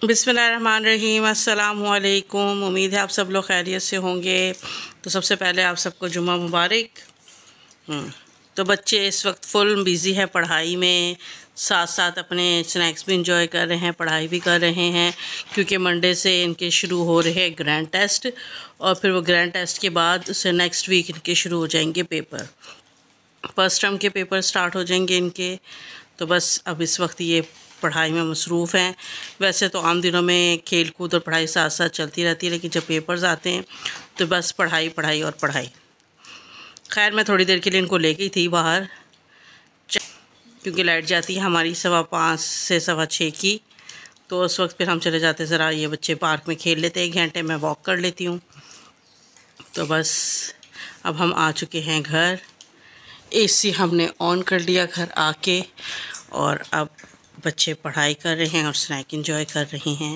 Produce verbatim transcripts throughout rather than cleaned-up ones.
बिस्मिल्लाहिर्रहमानिर्रहीम, अस्सलामु अलैकुम। उम्मीद है आप सब लोग खैरियत से होंगे। तो सबसे पहले आप सबको जुम्मा मुबारक। तो बच्चे इस वक्त फुल बिज़ी है पढ़ाई में, साथ साथ अपने स्नैक्स भी इंजॉय कर रहे हैं, पढ़ाई भी कर रहे हैं, क्योंकि मंडे से इनके शुरू हो रहे हैं ग्रैंड टेस्ट, और फिर वो ग्रैंड टेस्ट के बाद उससे नेक्स्ट वीक इनके शुरू हो जाएंगे पेपर। फर्स्ट टर्म के पेपर स्टार्ट हो जाएंगे इनके। तो बस अब इस वक्त ये पढ़ाई में मसरूफ़ हैं। वैसे तो आम दिनों में खेल कूद और पढ़ाई साथ साथ चलती रहती है, लेकिन जब पेपर्स आते हैं तो बस पढ़ाई पढ़ाई और पढ़ाई। खैर, मैं थोड़ी देर के लिए इनको ले गई थी बाहर, क्योंकि लाइट जाती है हमारी सवा पाँच से सवा छः की। तो उस वक्त फिर हम चले जाते, ज़रा ये बच्चे पार्क में खेल लेते, एक घंटे में वॉक कर लेती हूँ। तो बस अब हम आ चुके हैं घर। एसी हमने ऑन कर लिया घर आके, और अब बच्चे पढ़ाई कर रहे हैं और स्नैक एंजॉय कर रहे हैं।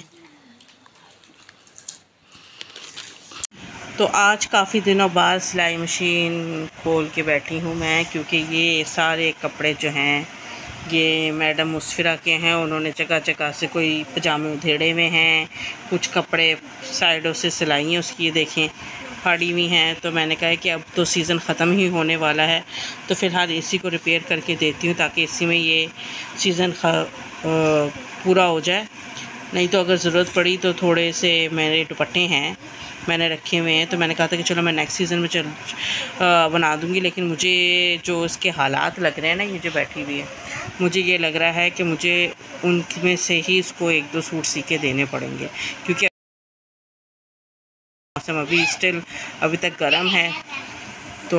तो आज काफ़ी दिनों बाद सिलाई मशीन खोल के बैठी हूँ मैं, क्योंकि ये सारे कपड़े जो हैं ये मैडम मुस्फिरा के हैं। उन्होंने जगह जगह से कोई पजामे उधेड़े हुए हैं, कुछ कपड़े साइडों से सिलाइयाँ उसकी देखें फाड़ी हुई हैं। तो मैंने कहा कि अब तो सीज़न ख़त्म ही होने वाला है, तो फ़िलहाल इसी को रिपेयर करके देती हूँ, ताकि इसी में ये सीज़न पूरा हो जाए। नहीं तो अगर ज़रूरत पड़ी तो थोड़े से मेरे दुपट्टे हैं मैंने रखे हुए हैं, तो मैंने कहा था कि चलो मैं नेक्स्ट सीज़न में चल आ, बना दूँगी। लेकिन मुझे जो इसके हालात लग रहे हैं ना, ये जो बैठी हुई है, मुझे ये लग रहा है कि मुझे उनमें से ही इसको एक दो सूट सी के देने पड़ेंगे, क्योंकि मौसम अभी स्टिल अभी तक गर्म है। तो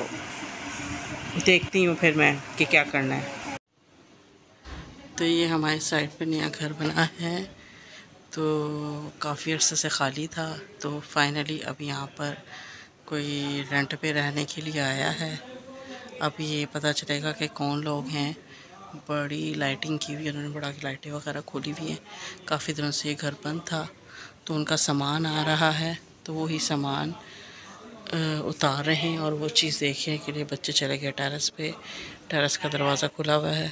देखती हूँ फिर मैं कि क्या करना है। तो ये हमारे साइड पे नया घर बना है, तो काफ़ी अर्से से ख़ाली था, तो फाइनली अब यहाँ पर कोई रेंट पे रहने के लिए आया है। अब ये पता चलेगा कि कौन लोग हैं। बड़ी लाइटिंग की हुई, उन्होंने बड़ा लाइटें वगैरह खोली हुई हैं। काफ़ी दिनों से ये घर बंद था, तो उनका सामान आ रहा है, तो वही सामान उतार रहे हैं, और वो चीज़ देखने के लिए बच्चे चले गए टेरेस पे। टेरेस का दरवाज़ा खुला हुआ है।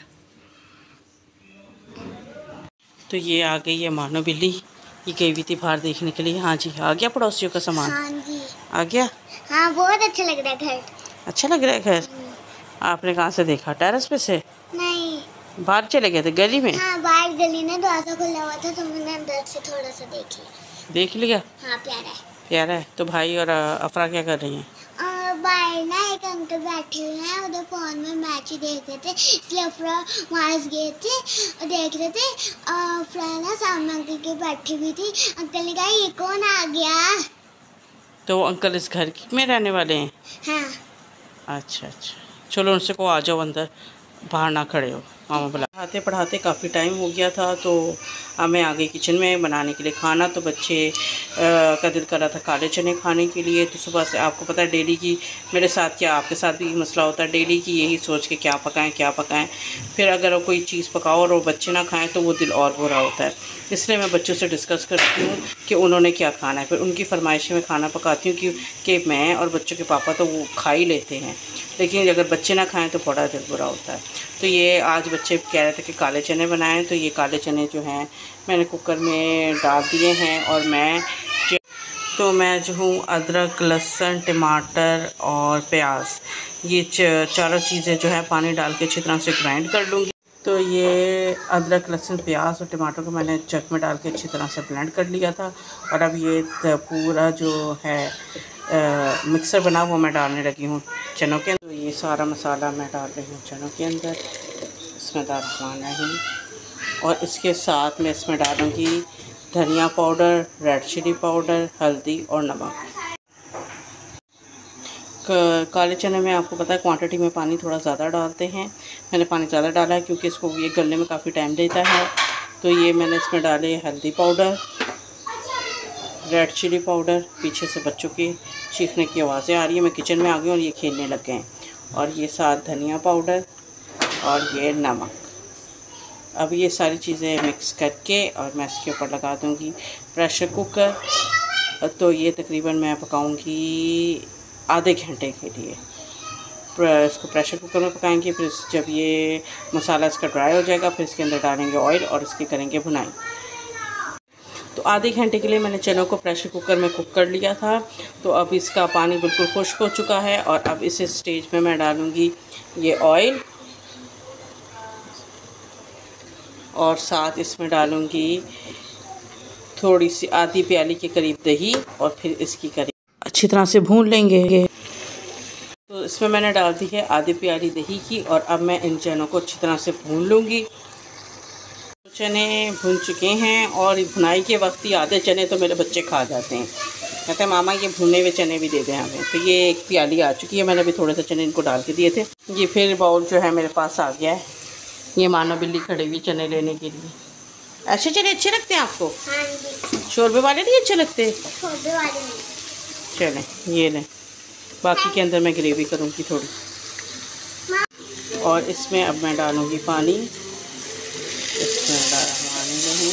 तो ये आ गई है मानो बिल्ली, ये गई हुई थी बाहर देखने के लिए। हाँ जी, आ गया पड़ोसियों का सामान? हाँ जी, आ गया। हाँ, बहुत अच्छा लग रहा है घर। अच्छा लग रहा है घर? आपने कहाँ से देखा? टेरेस पे से? नहीं, बाहर चले गए थे गली में? हाँ, बाहर गली में दरवाजा खुला हुआ था, तो मैंने अंदर से थोड़ा सा देख लिया। देख लिया? हाँ, प्यारा है। प्यारा है। तो भाई और अफरा क्या कर रही हैं? और बाहर ना एक अंकल बैठे हुए हैं, उधर फोन में मैच देख रहे थे, इसलिए अफरा वहाँ गए थे और देख रहे थे। अफरा ना सामने अंकल के बैठी हुई थी। अंकल ने कहा ये कौन आ गया? तो वो अंकल इस घर में रहने वाले हैं? हाँ। अच्छा अच्छा, चलो उनसे को आ जाओ अंदर, बाहर ना खड़े हो। मामा बुला। पढ़ाते पढ़ाते काफ़ी टाइम हो गया था, तो अब मैं आ गई किचन में बनाने के लिए खाना। तो बच्चे आ, का दिल कर रहा था काले चने खाने के लिए। तो सुबह से आपको पता है डेली की, मेरे साथ क्या आपके साथ भी मसला होता है, डेली की यही सोच के क्या पकाएं क्या पकाएं। फिर अगर कोई चीज़ पकाओ और वो बच्चे ना खाएँ तो वो दिल और बुरा होता है। इसलिए मैं बच्चों से डिस्कस करती हूँ कि उन्होंने क्या खाना है, फिर उनकी फरमाइश में खाना पकाती हूँ कि, कि मैं और बच्चों के पापा तो वो खा ही लेते हैं, लेकिन अगर बच्चे ना खाएं तो बड़ा दिल बुरा होता है। तो ये आज बच्चे कह रहे थे कि काले चने बनाएं, तो ये काले चने जो हैं मैंने कुकर में डाल दिए हैं। और मैं तो मैं जो हूँ अदरक, लहसुन, टमाटर और प्याज, ये चारों चीज़ें जो है पानी डाल के अच्छी तरह से ग्राइंड कर लूँगी। तो ये अदरक, लहसुन, प्याज और टमाटर को मैंने जग में डाल के अच्छी तरह से ब्लेंड कर लिया था। और अब ये पूरा जो है आ, मिक्सर बना वो मैं डालने लगी हूँ चनों के अंदर। तो ये सारा मसाला मैं डाल रही हूँ चनों के अंदर, इसमें डाल रही। और इसके साथ मैं इसमें डालूँगी धनिया पाउडर, रेड चिली पाउडर, हल्दी और नमक। काले चने में आपको पता है क्वांटिटी में पानी थोड़ा ज़्यादा डालते हैं। मैंने पानी ज़्यादा डाला है क्योंकि इसको ये गलने में काफ़ी टाइम लेता है। तो ये मैंने इसमें डाले हल्दी पाउडर, रेड चिली पाउडर। पीछे से बच्चों की चीखने की आवाज़ें आ रही है, मैं किचन में आ गई और ये खेलने लग गए हैं। और ये साथ धनिया पाउडर और ये नमक। अब ये सारी चीज़ें मिक्स करके और मैं इसके ऊपर लगा दूँगी प्रेशर कुकर। तो ये तकरीबन मैं पकाऊँगी आधे घंटे के लिए। इसको प्रेशर कुकर में पकाएंगे। फिर जब ये मसाला इसका ड्राई हो जाएगा, फिर इसके अंदर डालेंगे ऑयल और इसकी करेंगे भुनाई। तो आधे घंटे के लिए मैंने चनों को प्रेशर कुकर में कुक कर लिया था। तो अब इसका पानी बिल्कुल खुश्क हो चुका है और अब इस स्टेज में मैं डालूँगी ये ऑयल और साथ इसमें डालूँगी थोड़ी सी आधी प्याली के करीब दही और फिर इसकी करीब अच्छी तरह से भून लेंगे। तो इसमें मैंने डाल दी है आधी प्याली दही की और अब मैं इन चनों को अच्छी तरह से भून लूँगी। तो चने भून चुके हैं और भुनाई के वक्त ही आधे चने तो मेरे बच्चे खा जाते हैं, कहते हैं मामा ये भुने हुए चने भी दे दें हमें। तो ये एक प्याली आ चुकी है, मैंने अभी थोड़े से चने इनको डाल के दिए थे। ये फिर बाउल जो है मेरे पास आ गया है। ये मानो बिल्ली खड़ी हुई चने लेने के लिए। ऐसे चने अच्छे लगते हैं आपको? हाँ जी। शोरबे वाले नहीं अच्छे लगते? शोरबे वाले नहीं। चलें ये लें, बाकी के अंदर मैं ग्रेवी करूँगी थोड़ी। और इसमें अब मैं डालूँगी पानी, इसमें डालने नहीं।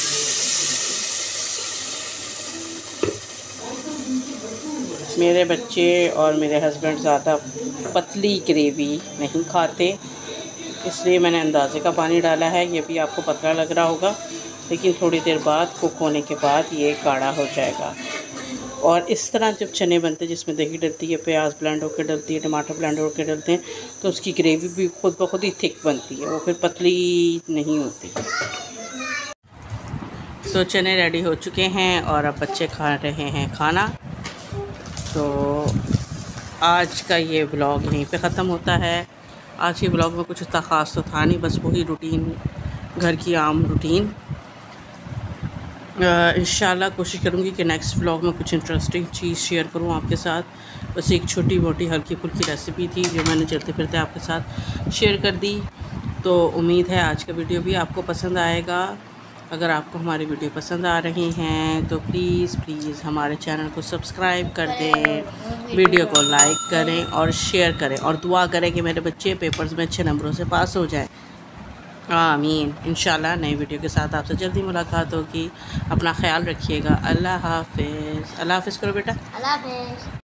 मेरे बच्चे और मेरे हस्बैंड ज़्यादा पतली ग्रेवी नहीं खाते, इसलिए मैंने अंदाजे का पानी डाला है। ये भी आपको पतला लग रहा होगा, लेकिन थोड़ी देर बाद कुक होने के बाद ये गाढ़ा हो जाएगा। और इस तरह जब चने बनते हैं जिसमें दही डलती है, प्याज ब्लेंड होकर डलती है, टमाटर ब्लेंड होकर डलते हैं, तो उसकी ग्रेवी भी खुद ब खुद ही थिक बनती है, वो फिर पतली नहीं होती। तो चने रेडी हो चुके हैं और अब बच्चे खा रहे हैं खाना। तो आज का ये व्लॉग यहीं पे ख़त्म होता है। आज के व्लॉग में कुछ इतना ख़ास तो था नहीं, बस वही रूटीन, घर की आम रूटीन। इंशाल्लाह कोशिश करूँगी कि नेक्स्ट व्लॉग में कुछ इंटरेस्टिंग चीज़ शेयर करूँ आपके साथ। बस एक छोटी मोटी हल्की फुल्की रेसिपी थी जो मैंने चलते फिरते आपके साथ शेयर कर दी। तो उम्मीद है आज का वीडियो भी आपको पसंद आएगा। अगर आपको हमारी वीडियो पसंद आ रही हैं तो प्लीज़ प्लीज़ हमारे चैनल को सब्सक्राइब कर दें, वीडियो को लाइक करें और शेयर करें और दुआ करें कि मेरे बच्चे पेपर्स में अच्छे नंबरों से पास हो जाएं। आमीन। इंशाल्लाह नई वीडियो के साथ आपसे जल्दी मुलाकात होगी। अपना ख्याल रखिएगा। अल्लाह हाफ़िज़। अल्लाह हाफ़िज़ करो बेटा। अल्लाह हाफ़िज़।